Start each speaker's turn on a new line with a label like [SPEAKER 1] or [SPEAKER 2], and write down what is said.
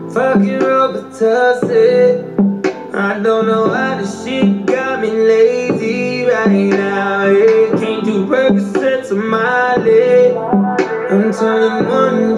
[SPEAKER 1] Fucking Robitussin. I don't know why this shit got me lazy right now. It can't do Percocets on my leg. I'm turning one